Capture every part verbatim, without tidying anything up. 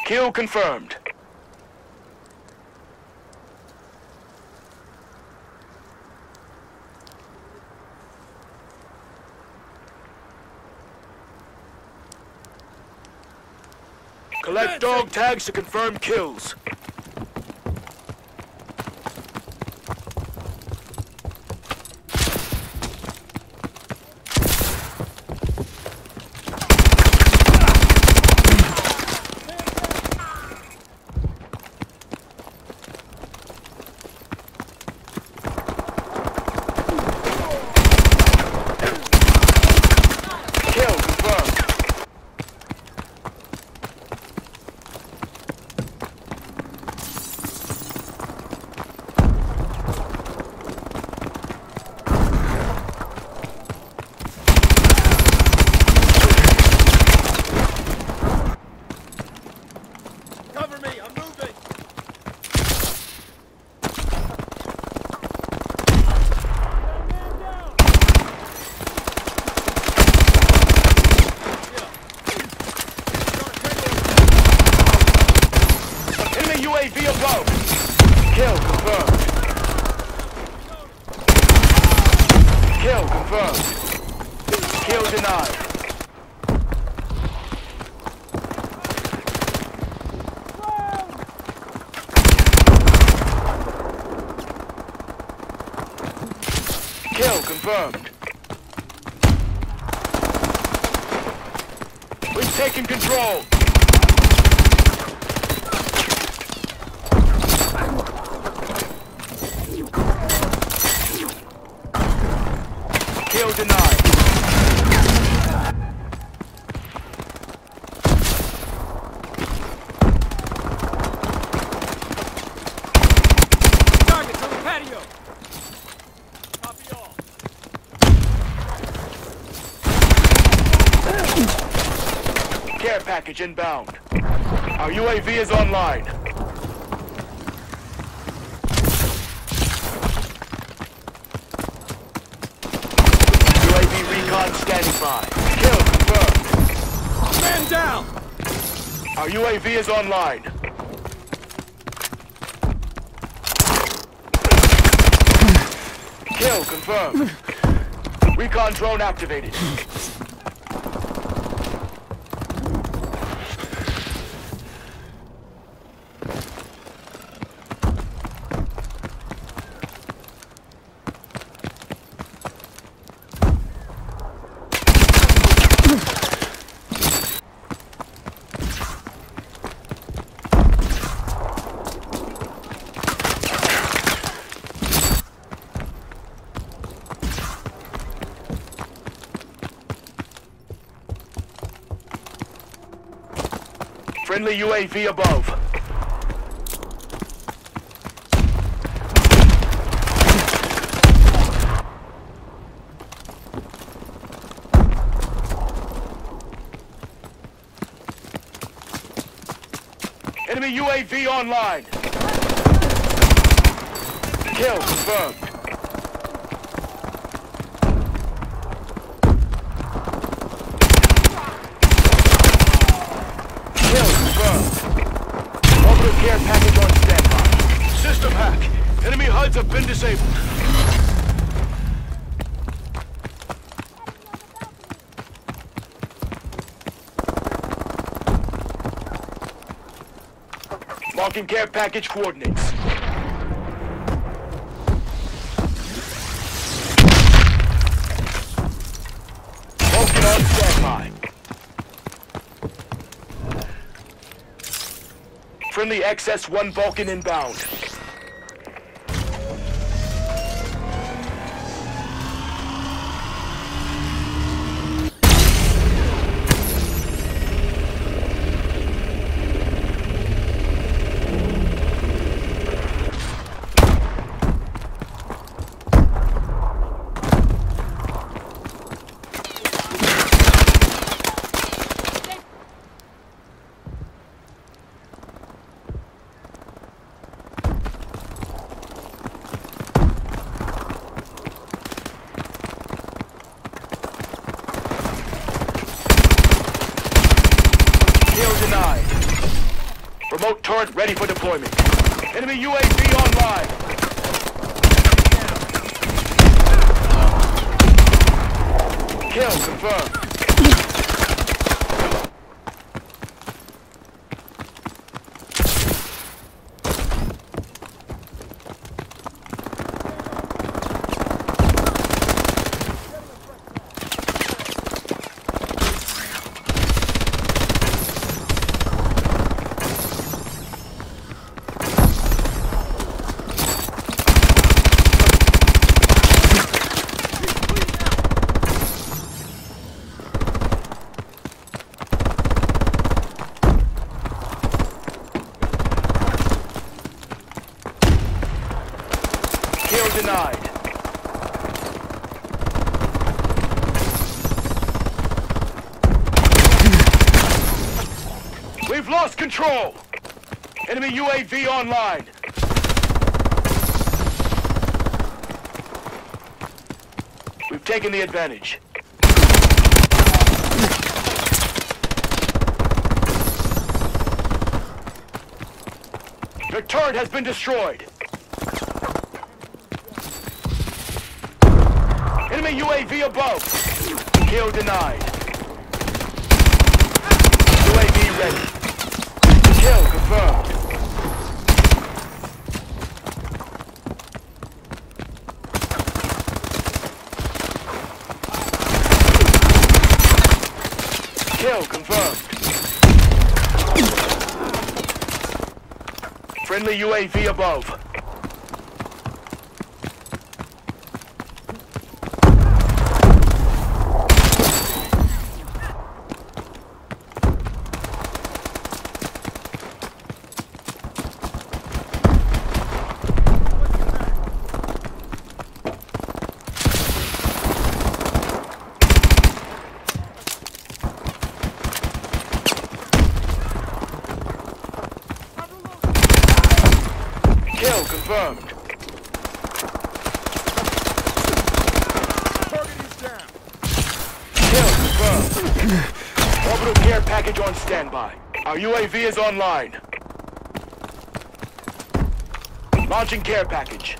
Kill confirmed. Collect dog tags to confirm kills. U A V above. Kill confirmed. Kill confirmed. Kill denied. Kill confirmed. We've taken control. Kill denied. Targets on the patio. Copy all. Care package inbound. Our U A V is online. Recon standing by. Kill confirmed. Man down! Our U A V is online. Kill confirmed. Recon drone activated. Friendly U A V above. Enemy U A V online. Kill confirmed. Care package on standby. System hack. Enemy H U Ds have been disabled. Marking care package coordinates. Vulcan on standby. Friendly X S one Vulcan inbound. Remote turret ready for deployment. Enemy U A V online. Kill confirmed. Kill denied. We've lost control. Enemy U A V online. We've taken the advantage. Your turret has been destroyed. Enemy U A V above. Kill denied. U A V ready. Kill confirmed. Kill confirmed. Friendly U A V above. Kill confirmed. Target is down. Kill confirmed. Orbital care package on standby. Our U A V is online. Launching care package.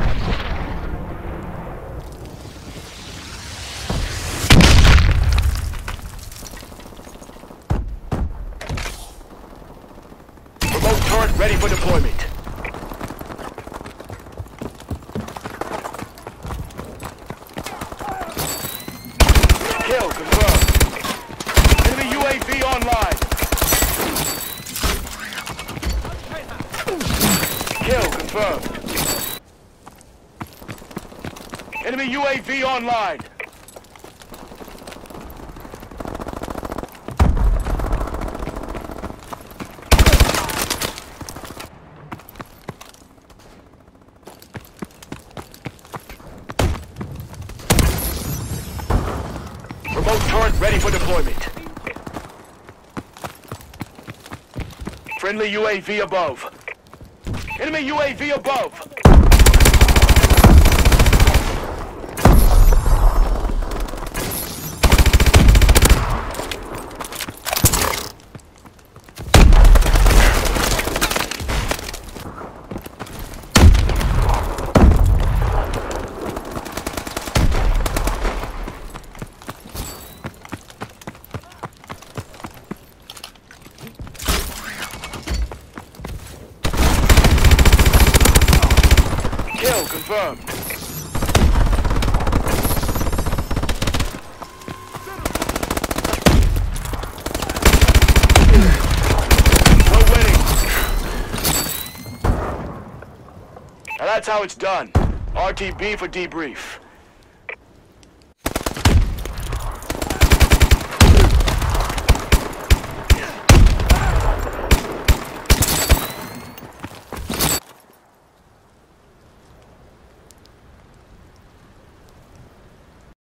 Remote turret ready for deployment. Kill confirmed. Enemy U A V online. Kill confirmed. Enemy U A V online. Remote turret ready for deployment. Friendly U A V above. Enemy U A V above. Kill confirmed. We're winning. Now that's how it's done. R T B for debrief.